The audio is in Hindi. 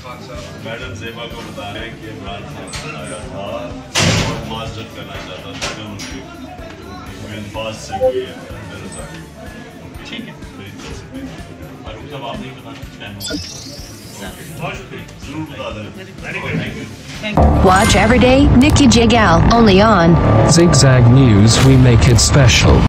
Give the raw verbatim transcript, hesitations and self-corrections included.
मैडम ज़ेबा को बता रहे हैं कि इमरान खान आया था और मास्टर करना चाहता था मैं उनके अल्फाज से कोई ठीक है फारूक साहब आप नहीं बताना जरूर बता दें। Watch every day Nikki Jigal only on Zigzag News. We make it special.